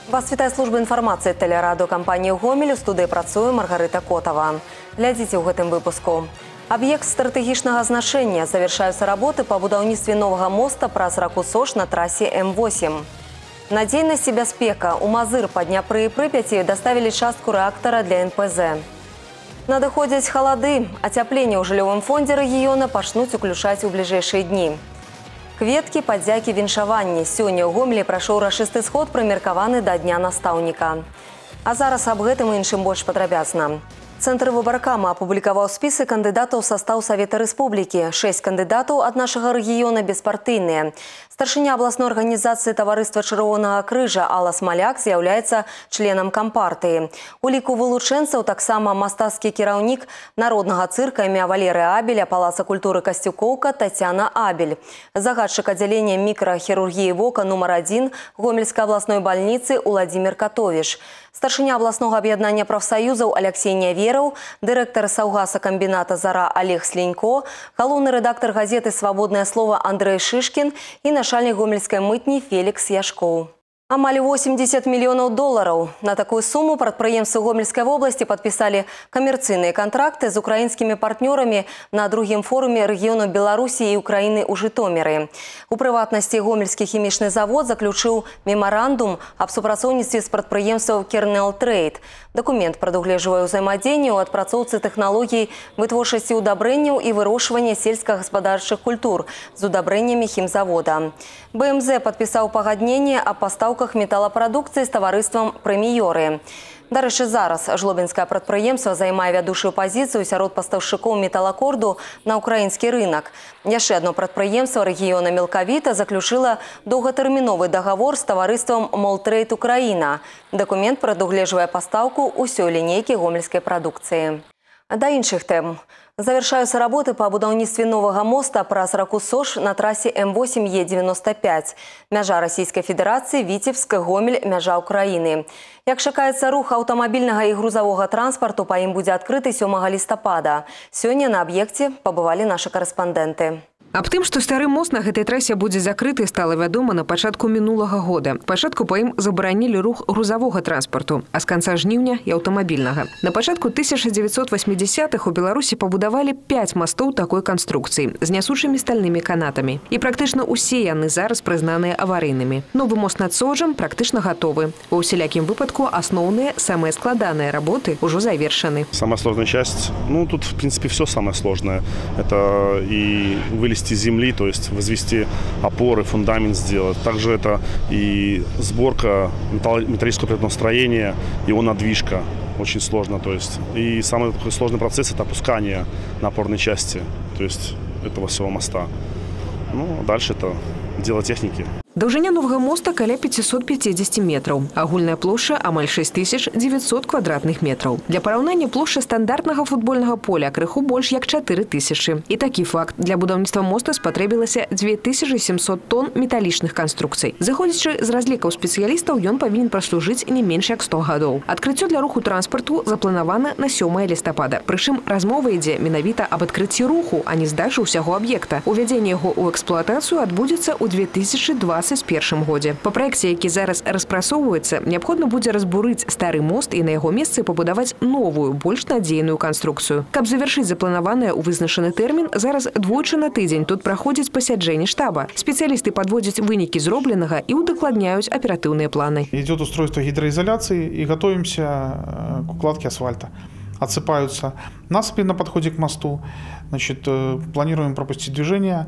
Вас вітае служба інфармацыі тэлерадыёкампаніі «Гомель». У студыі працуе Маргарыта Котова. Глядзіце ў гэтым выпуску. Аб'ект стратэгічнага значэння. Завяршаюцца работы па будаўніцтве новага моста праз раку Сош на трасе М8. Надзейнасць і бяспека. У Мазыр па Дняпры і Прыпяці даставілі частку рэактара для НПЗ. Надыходзяць халады. Ацяпленне ў жыллёвым фондзе рэгіёна пачнуць уключаць у бліжэйшыя дні. Кветкі, падзякі, віншаванні. Сёння ў Гомелі прайшоў урачысты сход, прымеркаваны да Дня настаўніка. А зараз аб гэтым і іншым больш падрабязна. Цэнтр выбаркама апублікаваў спісы кандыдатаў ў састаў Савета Рэспублікі. 6 кандыдатаў ад нашага рэгіёна беспартыйныя. Старшыня абласной арганізацыі таварыства Чырвонага крыжа Алла Смаляк з'яўляецца членам кампартыі. У ліку вылучэнцаў таксама мастацкі кіраўнік народнага цырка імя Валерыя Абеля, Палаца культуры Касцюкоўка Тацяна Абель, загадчык аддзялення мікрахірургіі вока нумар 1 Гомельскай абласной бальніцы Уладзімір Катовіш, старшыня абласнога аб'яднання прафсаюзаў Алексей Нявераў, дырэктар Саўгаса камбіната «Зара» Олег Слінько, галоўны рэдактар газеты «Свабоднае слова» Андрэй Шышкін і начальник гомельской мытни Феликс Яшкоў. Амаль 80 мільёнаў долараў. На такую сумму прадпрыемствы Гомельской области подписали коммерцыйныя контракты з украінскімі партнёрамі на другім форуме рэгіёну Беларусі і Украіны ў Жытоміры. У прыватнасці Гомельскі хімічны завод заключыў мемарандум аб супрацоўніцтве з прадпрыемстваў Кернел Трейд. Документ прадугледжвае ўзаемадзеянне ў адпрацоўцы тэхналогій вытворчасці ўдабрэнняў і вырошчвання сельскагаспадарчых культур з удабрэннямі хімзавода. БМЗ падпісаў пагадненне аб пастаўках металапрадукцыі з таварыствам «Прэміёры». Дарэчы, зараз жлобінскае прадпрыемства займае вядучую пазіцыю сярод пастаўшчыкоў металакорду на ўкраінскі рынак. Яшчэ адно прадпрыемства рэгіёна Мелкавіта заключыла доўгатэрміновы дагавор з таварыствам «Молтрейд Украіна». Дакумент прадугледжвае пастаўку ўсёй лінейкі гомельскай прадукцыі. Да іншых тэм. Завяршаюцца работы па будаўніцтве новага моста праз раку Сош на трасе М8Е95. Мяжа Расійскай Федэрацыі, Віцебск, Гомель, мяжа Украіны. Як чакаецца рух аўтамабільнага і грузавога транспарту, па ім будзе адкрыты 7 лістапада. Сёння на аб'екце пабывалі нашы карэспандэнты. Аб тым, што стары мост на гэтай трасе будзе закрыты, стала вядома на пачатку мінулага года. Пачатку па ім забаранілі рух грузавога транспарту, а з канца жніўня і аўтамабільнага. На пачатку 1980-х у Беларусі пабудавалі 5 мастоў такой канструкцыі з нясучымі стальнымі канатамі. І практычна ўсе яны зараз прызнаныя аварыйнымі. Новы мост над Соджам практычна гатовы. Ва ўсялякім выпадку асноўныя, самыя складаныя работы ўжо завершаны. Самая сложная часть, тут в принципе все самое сложное. Это и вылезти из земли, то есть возвести опоры, фундамент сделать. Также это и сборка металлического предметного строения, его надвижка. Очень сложно. То есть. И самый такой сложный процесс – это опускание на опорной части, то есть этого всего моста. Дальше это дело техники. Даўжыня новага моста каля 550 метраў. Агульная плошча амаль 6900 квадратных метраў. Для параўнання плошча стандартнага футбольнага поля крыху больш як 4000. І такі факт. Для будаўніцтва моста спатрэбілася 2700 тонн металічных канструкцый. Заходзячы з разлікаў спецыялістаў, ён павінен праслужыць не менш як 100 гадоў. Адкрыццё для руху транспарту запланавана на 7 лістапада. Прычым размова ідзе менавіта аб адкрыцці руху, а не здачы ўсяго аб'екта. Увядзенне яго ў эксплуатацыю адбудзецца ў 2021 годзе. Па праекце, які зараз распрацоўваецца, неабходна будзе разбурыць стары мост і на яго месцы пабудаваць новую, больш надзейную канструкцыю. Каб завяршыць запланаванае ў вызначаны тэрмін, зараз двойчы на тыдзень тут праходзіць пасяджэнне штаба. Спецыялісты падводзяць вынікі зробленага і удакладняюць аператыўныя планы. Идет устройство гидроизоляции и готовимся к укладке асфальта. Отсыпаются насыпи на подходе к мосту. Планируем пропустить движение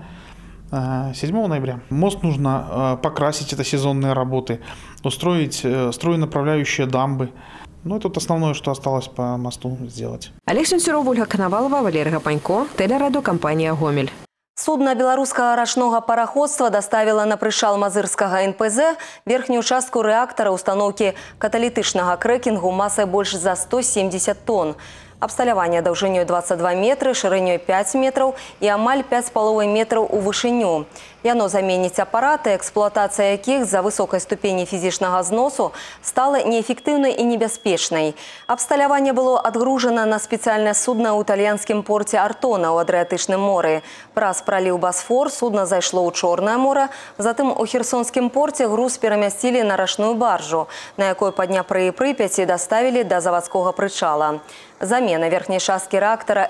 7 ноября. Мост нужно покрасить, это сезонные работы, устроить строенаправляющие дамбы. Это основное, что осталось по мосту сделать. Олег Сенцюров, Ольга Коновалова, Валерий Гапанько, тэлерадыёкампанія «Гомель». Судна беларускага рачнога параходства даставіла на прычал мазырскага НПЗ верхнюю частку рэактара установкі каталітычнага крэкінгу масай больш за 170 тонн. Абсталяванне даўжынёй 22 метры, шырынёй 5 метраў і амаль 5,5 метраў у вышыню. Яно заменіць апараты, эксплуатацыя якіх з-за высокай ступені фізічнага зносу стала неэфектыўнай і небяспечнай. Абсталяванне было адгружана на спецыяльнае судна ў італьянскім порце Артона ў Адрыятычным моры. Праз праліў Басфор судна зайшло ў Чорнае мора, затым у Херсонскім порце груз перамясцілі на рачную баржу, на якой па Дняпры і Прыпяці даставілі да завадскога прычала. Замена верхняй часткі рэактара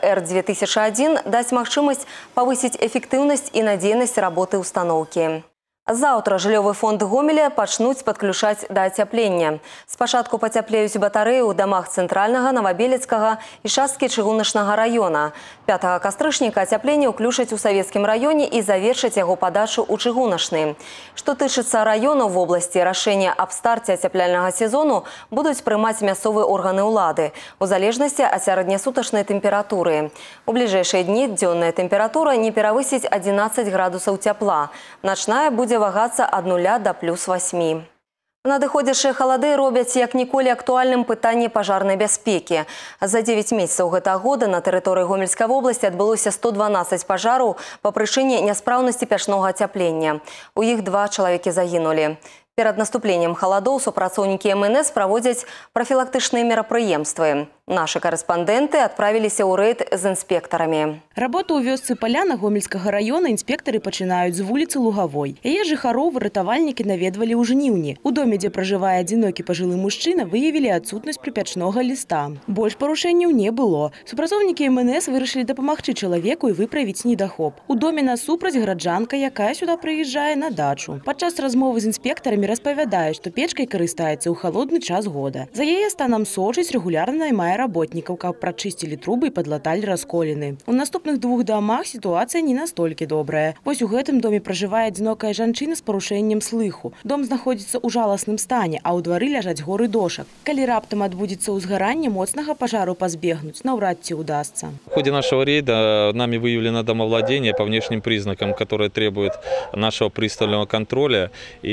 Р-2001 дасць магчымасць павысіць эфектыўнасць і надзейнасць работы устаноўкі. Заўтра жыллёвы фонд Гомеля пачнуць падключаць да ацяплення. Спачатку пацяплеюць батарэі ў дамах цэнтральнага, Новабелецкага і часткі чыгуначнага раёна. 5 кастрычніка ацяпленне ўключаць у савецкім раёне і завершаць яго падачу ў чыгуначны. Што тычыцца раёнаў в обласці, рашэнне аб старце ацяпляльнага сезону будуць прымаць мясцовыя органы ўлады у залежнасці ад сярэднесутачнай тэмпературы. У бліжэйшыя дні дзённая тэмпература не перавысіць 11 градусаў цяпла. Начная будзе вагацца ад 0 да +8. Надыходзячыя халады робяць як ніколі актуальным пытанне пажарнай бяспекі. За 9 месяцаў гэтага года на тэрыторыі Гомельскай вобласці адбылося 112 пажараў па прычыне няспраўнасці печнога ацяплення. У іх 2 чалавекі загінулі. Перад наступленнем халадоў супрацоўнікі МНС праводзяць прафілактычныя мерапрыемствы. Нашы карэспандэнты адправіліся ў рэйд з інспектарамі. Работу ў вёсцы Паляна Гомельскага раёна інспектары пачынаюць з вуліцы Лугавой. Яе жыхароў ратавальнікі наведвалі ў жніўні. У доме, дзе пражывае адзінокі пажылы мужчына, выявілі адсутнасць прыпечнога ліста. Больш парушэнняў не было. Супрацоўнікі МНС вырашылі дапамагчы чалавеку і выправіць недахоп. У доме насупраць граджанка, якая сюда прыязджае на дачу. Падчас размовы з інспектарамі распавядаюць, што печкай карыстаецца ў халодны час года. За яе станам сочыць, рэгулярна наймае работнікаў, каб прачысцілі трубы і падлаталі расколіны. У наступных 2 дамах сітуацыя не настолькі добрая. Вось у гэтым доме пражывае адзінокая жанчына з парушэннем слыху. Дом знаходзіцца ў жаласным стане, а ў двары ляжаць горы дошак. Калі раптам адбудзецца ўзгаранне, моцнага пажару пазбегнуць наўрад ці удастся. В ходе нашего рейда нами выявлено домовладение по внешним признакам, которые требуют нашего пристального контроля.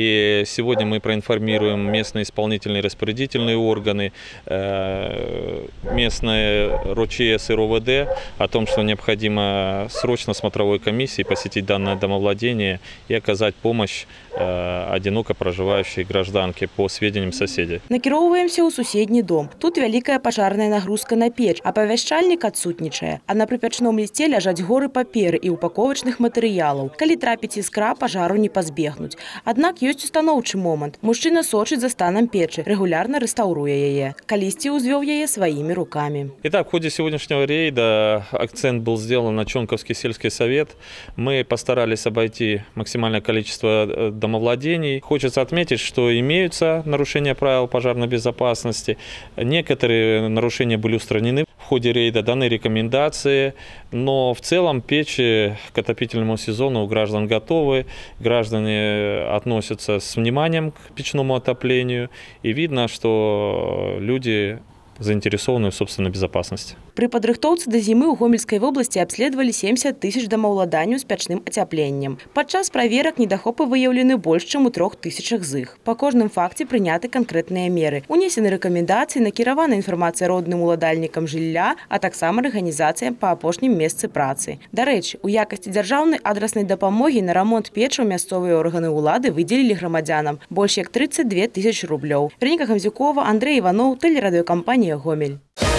И сегодня мы проинформируем местные исполнительные распорядительные органы, местные РОЧС и РОВД о том, что необходимо срочно смотровой комиссии посетить данное домовладение и оказать помощь одиноко проживающей гражданке по сведениям соседей. Накіроўваемся ў суседні дом. Тут вялікая пажарная нагрузка на печ, апавяшчальнік адсутнічае. А на прыпечном лісце ляжаць горы паперы і упаковачных матэрыялаў. Калі трапіць іскра, пажару не пазбегнуць. Аднак ёсць устаноўчы момант. Мужчына сочыць за станам печы, регулярно рэстаўруе яе. Калісьці ўзвёў яе сваімі руками. Итак, в ходе сегодняшнего рейда акцент был сделан на Чонковский сельский совет. Мы постарались обойти максимальное количество домовладений. Хочется отметить, что имеются нарушения правил пожарной безопасности. Некоторые нарушения были устранены в ходе рейда, даны рекомендации. Но в целом печи к отопительному сезону у граждан готовы. Граждане относятся с вниманием к печному отоплению. И видно, что люди заинтересованы в собственной безопасности. При падрыхтоўцы да зімы ў Гомельскай вобласці абследавалі 70 000 домаўладанняў з печным ацяпленнем. Падчас праверак недахопы выяўлены больш, чым у 3000 з іх. Па кожным факце прыняты канкрэтныя меры. Унесены рэкамендацыі, накіравана інфармацыя родным уладальнікам жылля, а таксама арганізацыям па апошнім месцы працы. Дарэчы, у якасці дзяржаўнай адраснай дапамогі на рамонт печаў мясцовыя органы ўлады выдзелілі грамадзянам больш як 32 000 рублёў. Вероніка Гамзюкова, Андрей Иванов, тэлерадыёкампанія «Гомель».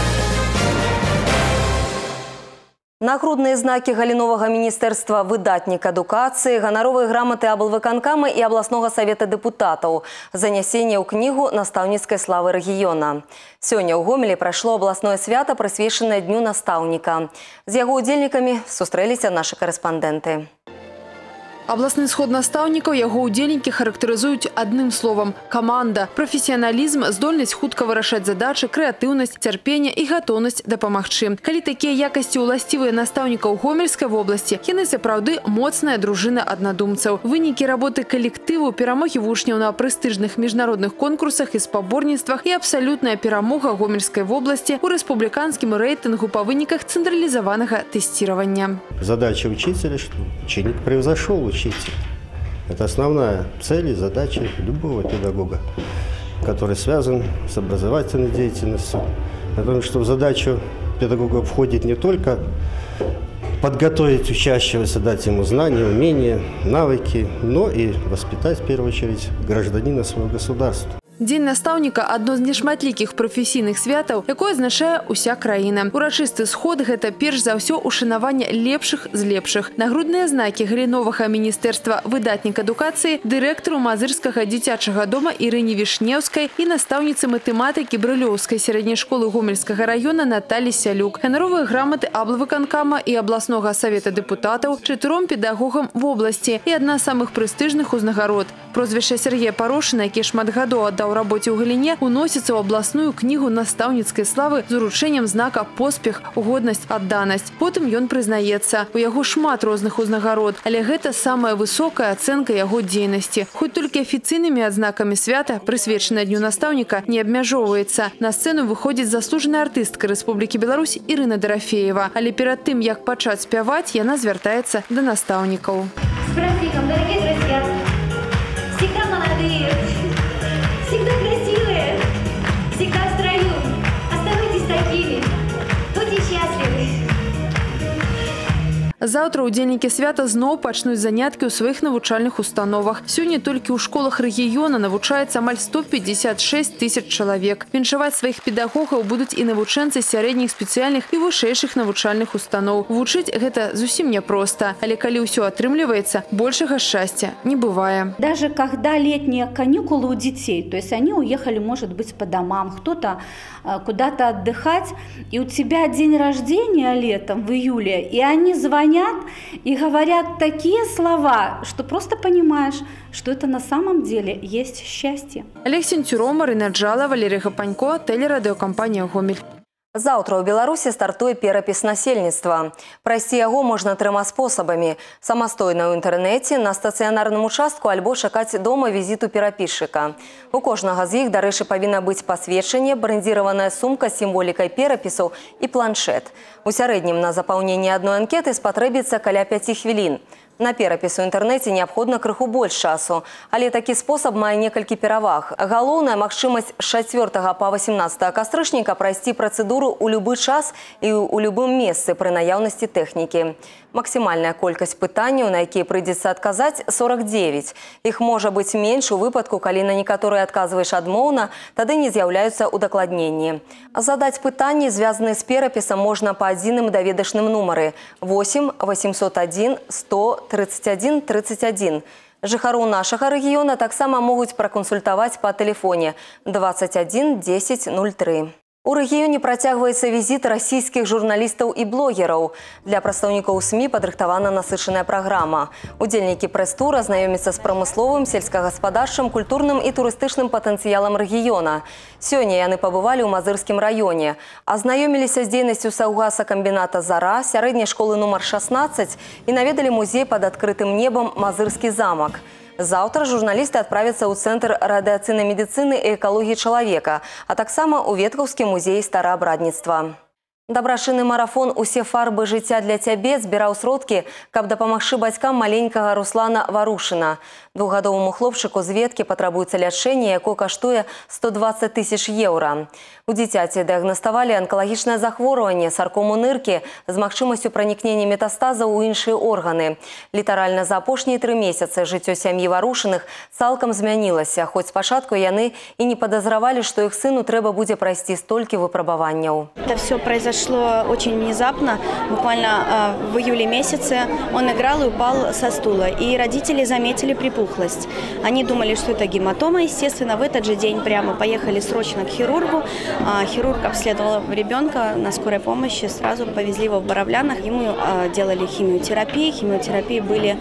Нагрудныя знакі галіновага міністэрства выдатнік адукацыі, ганаровыя граматы аблвыканкама і абласнога савета дэпутатаў, занясенне ў кнігу настаўніцкай славы рэгіёна. Сёння ў Гомелі прайшло абласное свята, прысвечанае Дню настаўніка. З яго удзельнікамі сустрэліся нашы карэспандэнты. Абласны сход настаўнікаў яго ўдзельнікі характарызуюць адным словам – каманда, прафесіяналізм, здольнасць хутка вырашаць задачы, крэатыўнасць, цярпенне і гатоўнасць дапамагчы. Калі такія якасці ўласцівыя настаўнікаў Гомельскай вобласці, яны сапраўды моцная дружына аднадумцаў. Вынікі работы калектыву, перамогі вучняў на прэстыжных міжнародных конкурсах і спаборніцтвах і абсалютная перамога Гомельскай вобласці ў рэспубліканскім рэйтынгу па выніках цэнтралізаванага тэсціравання. Задача учителя, что ученик превзошел учителя. Это основная цель и задача любого педагога, который связан с образовательной деятельностью. Я думаю, что в задачу педагога входит не только подготовить учащегося, дать ему знания, умения, навыки, но и воспитать, в первую очередь, гражданина своего государства. Дзень настаўніка – адно з нешматлікіх прафесійных святаў, якое адзначае ўся краіна. Урачысты сход – гэта перш за ўсё ушанаванне лепшых з лепшых. Нагрудныя знакі галіновага міністэрства выдатнік адукацыі, дырэктару Мазырскага дзіцячага дома Ірыне Вішнеўскай і настаўніцы матэматыкі Брылёўскай сярэдняй школы Гомельскага района Наталі Сялюк. Ганаровыя граматы аблвыканкама і абласнога савета дэпутатаў, 4 педагогам в обласці і адна з самых прэстыжных узнагарод. Прозвішча Сергея Парошына, які шмат гадоў аддаў у рабоце ў галіне, уносіцца ў абласную кнігу настаўніцкай славы з уручэннем знака «Поспех, годнасць, адданасць». Потым ён прызнаецца, у яго шмат розных узнагарод, але гэта самая высокая ацэнка яго дзейнасці. Хоць толькі афіцыйнымі адзнакамі свята, прысвечанае дню настаўніка, не абмяжоўваецца. На сцэну выходзіць заслужаная артыстка Рэспублікі Беларусь Ірына Дарафеева. Але перад тым, як пачаць спяваць, яна звяртаецца да настаўнікаў. С праздником, дорогие друзья! Всегда молодые, всегда красивые, всегда в строю. Оставайтесь такими, будьте счастливы. Заўтра удзельнікі свята зноў пачнуць заняткі ў сваіх навучальных установах. Сёння толькі ў школах рэгіёна навучаецца амаль 156 тысяч чалавек. Віншаваць сваіх педагогаў будуць і навучэнцы сярэдніх спецыяльных і вышэйшых навучальных устаноў. Вучыць гэта зусім няпроста, але калі ўсё атрымліваецца, большага шчасця не бывае. Даже когда летние каникулы у детей, то есть они уехали, может быть, по домам, кто-то куда-то отдыхать, и у тебя день рождения летом, в июле, и они звонят и говорят такие слова, что просто понимаешь, что это на самом деле есть счастье. Олег Сентюров, Марина Джала, Валерий Гапанько, телерадиокомпания «Гомель». Заўтра ў Беларусі стартуе перапіс насельніцтва. Прайсці яго можна 3 спосабамі. Самастойна ў інтэрнэце, на стацыянарным участку альбо чакаць дома візіту перапісчыка. У кожнага з іх, дарэчы, павінна быць пасведчанне, брэндзіраваная сумка з сімволікай перапісу і планшет. У сярэднім на запаўненне адной анкеты спатрэбіцца каля 5 хвілін. На перапіс у інтэрнэце неабходна крыху больш часу, але такі спосаб мае некалькі пераваг. Галоўная магчымасць з 4 па 18 кастрычніка прайсці працэдуру ў любы час і ў любым месцы пры наяўнасці тэхнікі. Максімальная колькасць пытанняў, на якія прыйдзецца адказаць, 49. Іх можа быць менш у выпадку, калі на некаторыя адказваеш адмоўна, тады не з'яўляюцца ўдакладненні. Задаць пытанні, звязаныя з перапісам, можна па адзіным даведачным нумары 8 801 100 31 31. Жыхароў нашага рэгіёна таксама могуць пракансультаваць па тэлефоне 21 10 03. У рэгіёне працягваецца візіт расійскіх журналістаў і блогераў. Для прадстаўнікоў СМІ падрыхтавана насычаная праграма. Удзельнікі прэс-тура знаёмяцца з прамысловым, сельскагаспадарчым, культурным і турыстычным патэнцыялам рэгіёна. Сёння яны пабывалі ў Мазырскім раёне. Азнаёміліся з дзейнасцю саўгасакамбіната «Зара», сярэдняй школы нумар 16 і наведалі музей пад адкрытым небам «Мазырскі замак». Заўтра журналісты адправяцца ў Цэнтр радыацыйнай медыцыны і экалогіі чалавека, а таксама ў Веткаўскі музей стараабрадніцтва. Дабрачынны марафон «Усе фарбы жыцця для цябе» збіраў сродкі, каб дапамагчы бацькам маленькага Руслана Варушына. 2гадоваму хлопчыку з Веткі патрабуецца лячэнне, якое каштуе 120 тысяч еўра. У дзіцяці дыягнаставалі анкалагічнае захворванне, саркому ныркі з магчымасцю пранікнення метастазаў у іншыя органы. Літаральна за апошнія 3 месяцы жыццё сям'і Варушыных цалкам змянілася, хоць спачатку яны і не падазравалі, што іх сыну трэба будзе прайсці столькі выпрабаванняў. Это все произошло очень внезапно, буквально в июле месяце. Он играл и упал со стула, и родители заметили припухлость. Они думали, что это гематома, естественно. В этот же день прямо поехали срочно к хирургу. Хирург обследовал ребенка на скорой помощи, сразу повезли его в Боровлянах. Ему делали химиотерапию. Химиотерапии были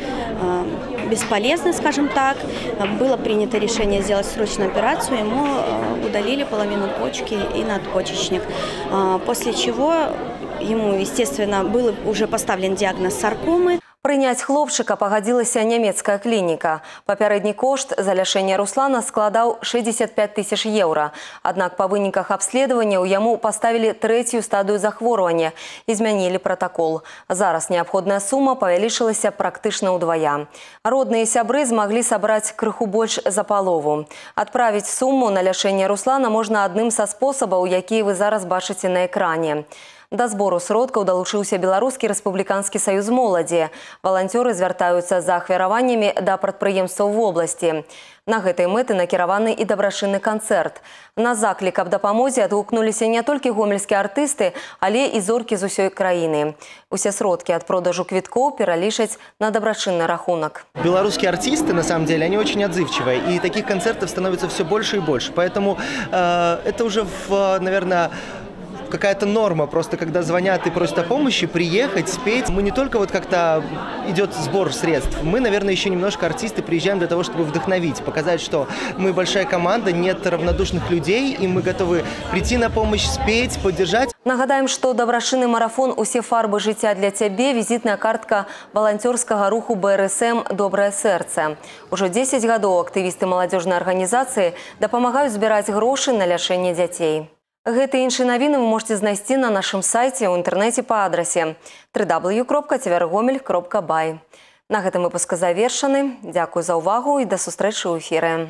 бесполезны, скажем так. Было принято решение сделать срочную операцию. Ему удалили половину почки и надпочечник. После чего ему, естественно, был уже поставлен диагноз саркомы. Прыняць хлопчыка пагадзілася нямецкая клініка. Папярэдні кошт за лячэнне Руслана складаў 65 тысяч еўра. Аднак па выніках абследаванняў яму паставілі 3-ю стадыю захворвання і змянілі пратакол. Зараз неабходная сума павялічылася практычна ўдвая. Родныя сябры змаглі сабраць крыху больш за палову. Адправіць суму на лячэнне Руслана можна адным са спосабаў, якія вы зараз бачыце на экране. Да збору сродкаў далучыўся Беларускі рэспубліканскі саюз моладзі. Валанцёры звяртаюцца за ахвяраваннямі да прадпрыемстваў вобласці. На гэтай мэты накіраваны і дабрачынны канцэрт. На заклік аб дапамозе адгукнуліся не толькі гомельскія артысты, але і зоркі з усёй краіны. Усе сродкі ад продажу квіткоў пералічаць на дабрачынны рахунок. Белорусские артисты, на самом деле, они очень отзывчивые, и таких концертов становится все больше и больше. Поэтому это уже, наверное, какая-то норма, просто когда звонят и просят о помощи, приехать, спеть. Мы не только вот как-то идет сбор средств, мы, наверное, еще немножко артисты приезжаем для того, чтобы вдохновить, показать, что мы большая команда, нет равнодушных людей, и мы готовы прийти на помощь, спеть, поддержать. Нагадаем, што дабрачынны марафон «Усе фарбы жыцця для цябе» – візітная картка валанцёрскага руху БРСМ «Добрае сэрца». Ужо 10 гадоў актывісты маладзёжнай арганізацыі дапамагаюць збіраць грошы на лячэнне дзяцей. Гэты і іншыя навіны вы можете знайсці на нашым сайце ў інтэрнэце па адрасе www.tvrgomel.by. На гэтым выпуск завершаны. Дзякуй за ўвагу і да сустрэчы ў эфіры.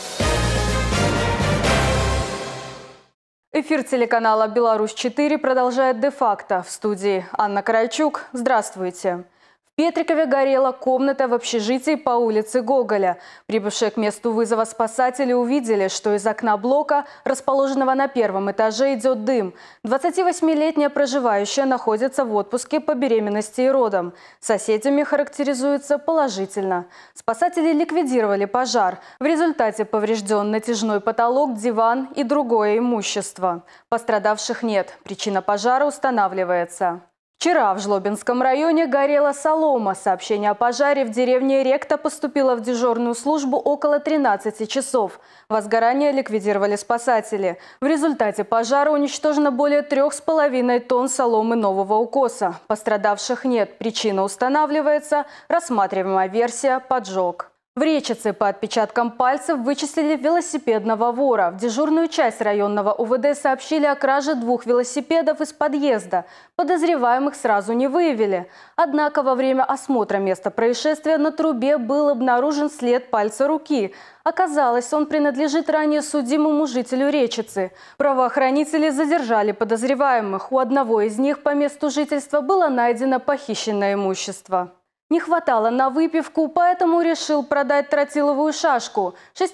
Эфир телеканала «Беларусь-4» продолжает де-факто. В студии Анна Карайчук. Здравствуйте. В Петрикове горела комната в общежитии по улице Гоголя. Прибывшие к месту вызова спасатели увидели, что из окна блока, расположенного на первом этаже, идет дым. 28-летняя проживающая находится в отпуске по беременности и родам. Соседями характеризуется положительно. Спасатели ликвидировали пожар. В результате поврежден натяжной потолок, диван и другое имущество. Пострадавших нет. Причина пожара устанавливается. Вчера в Жлобинском районе горела солома. Сообщение о пожаре в деревне Ректа поступило в дежурную службу около 13 часов. Возгорание ликвидировали спасатели. В результате пожара уничтожено более 3,5 тонн соломы нового укоса. Пострадавших нет. Причина устанавливается. Рассматриваемая версия – поджог. В Речице по отпечаткам пальцев вычислили велосипедного вора. В дежурную часть районного УВД сообщили о краже 2 велосипедов из подъезда. Подозреваемых сразу не выявили. Однако во время осмотра места происшествия на трубе был обнаружен след пальца руки. Оказалось, он принадлежит ранее судимому жителю Речицы. Правоохранители задержали подозреваемых. У одного из них по месту жительства было найдено похищенное имущество. Не хватало на выпивку, поэтому решил продать тротиловую шашку.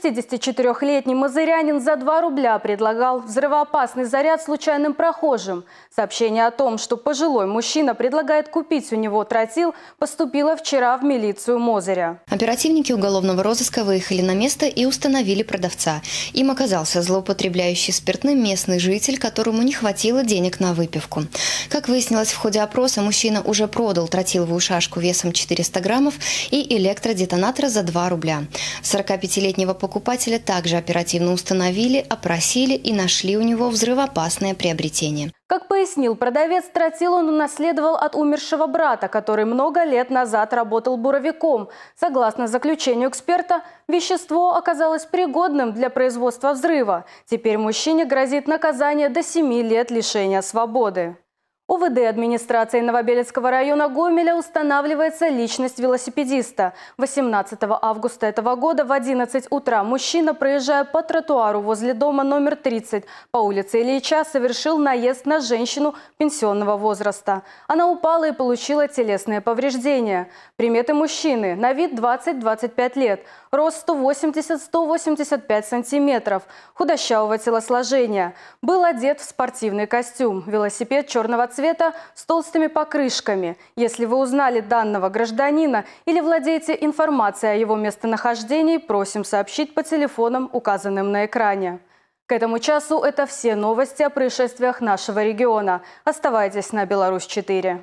64-летний мазырянин за 2 рубля предлагал взрывоопасный заряд случайным прохожим. Сообщение о том, что пожилой мужчина предлагает купить у него тротил, поступило вчера в милицию Мозыря. Оперативники уголовного розыска выехали на место и установили продавца. Им оказался злоупотребляющий спиртным местный житель, которому не хватило денег на выпивку. Как выяснилось в ходе опроса, мужчина уже продал тротиловую шашку весом 400 граммов и электродетонатора за 2 рубля. 45-летнего покупателя также оперативно установили, опросили и нашли у него взрывоопасное приобретение. Как пояснил продавец, тротил он унаследовал от умершего брата, который много лет назад работал буровиком. Согласно заключению эксперта, вещество оказалось пригодным для производства взрыва. Теперь мужчине грозит наказание до 7 лет лишения свободы. УВД администрации Новобелецкого района Гомеля устанавливается личность велосипедиста. 18 августа этого года в 11 утра мужчина, проезжая по тротуару возле дома номер 30 по улице Ильича, совершил наезд на женщину пенсионного возраста. Она упала и получила телесные повреждения. Приметы мужчины: на вид 20-25 лет, рост 180-185 сантиметров, худощавого телосложения. Был одет в спортивный костюм, велосипед черного цвета с толстыми покрышками. Если вы узнали данного гражданина или владеете информацией о его местонахождении, просим сообщить по телефонам, указанным на экране. К этому часу это все новости о происшествиях нашего региона. Оставайтесь на Беларусь-4.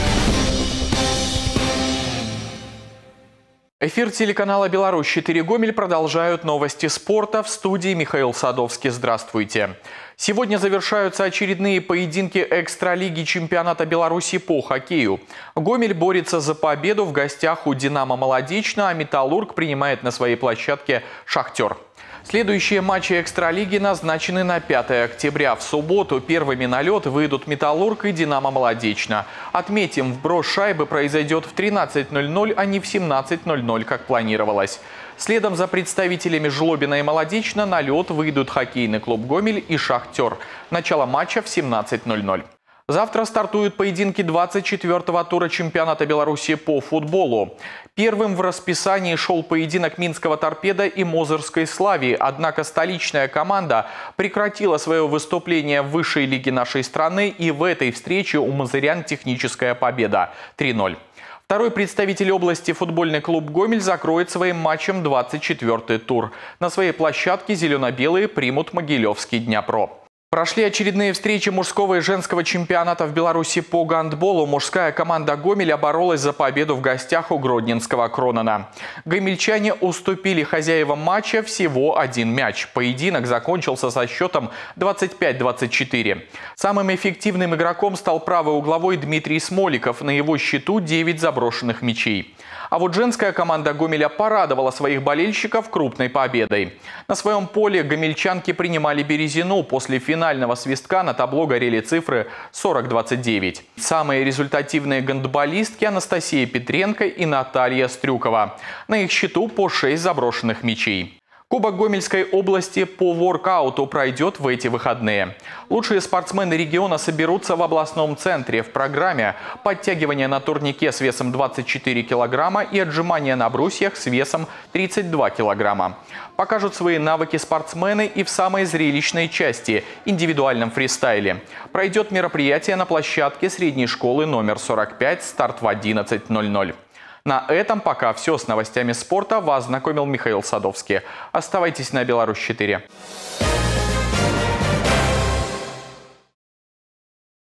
Эфир телеканала «Беларусь-4» Гомель продолжают новости спорта. В студии Михаил Садовский. Здравствуйте. Сегодня завершаются очередные поединки экстралиги чемпионата Беларуси по хоккею. Гомель борется за победу в гостях у «Динамо Молодечно», а «Металлург» принимает на своей площадке «Шахтер». Следующие матчи экстралиги назначены на 5 октября. В субботу первыми на лед выйдут «Металлург» и «Динамо Молодечно». Отметим, вброс шайбы произойдет в 13:00, а не в 17:00, как планировалось. Следом за представителями Жлобина и Молодечно на лед выйдут хоккейный клуб «Гомель» и «Шахтер». Начало матча в 17:00. Завтра стартуют поединки 24-го тура чемпионата Беларуси по футболу. Первым в расписании шел поединок Минского «Торпедо» и Мозырской «Славии». Однако столичная команда прекратила свое выступление в высшей лиге нашей страны, и в этой встрече у мозырян техническая победа 3-0. Второй представитель области футбольный клуб «Гомель» закроет своим матчем 24-й тур. На своей площадке зелено-белые примут Могилевский «Дняпро». Прошли очередные встречи мужского и женского чемпионата в Беларуси по гандболу. Мужская команда «Гомеля» боролась за победу в гостях у гродненского «Кронена». Гомельчане уступили хозяевам матча всего один мяч. Поединок закончился со счетом 25-24. Самым эффективным игроком стал правый угловой Дмитрий Смоликов. На его счету 9 заброшенных мячей. А вот женская команда «Гомеля» порадовала своих болельщиков крупной победой. На своем поле гомельчанки принимали Березину. После финального свистка на табло горели цифры 40-29. Самые результативные гандболистки Анастасия Петренко и Наталья Стрюкова. На их счету по 6 заброшенных мячей. Кубок Гомельской области по воркауту пройдет в эти выходные. Лучшие спортсмены региона соберутся в областном центре. В программе подтягивание на турнике с весом 24 килограмма и отжимания на брусьях с весом 32 килограмма. Покажут свои навыки спортсмены и в самой зрелищной части – индивидуальном фристайле. Пройдет мероприятие на площадке средней школы номер 45, старт в 11:00. На этом пока все. С новостями спорта вас знакомил Михаил Садовский. Оставайтесь на Беларусь 4.